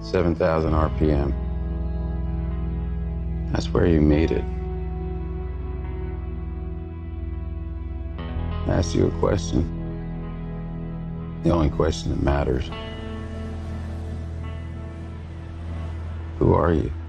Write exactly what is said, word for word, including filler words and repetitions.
seven thousand R P M. That's where you made it. I asked you a question. The only question that matters. Who are you?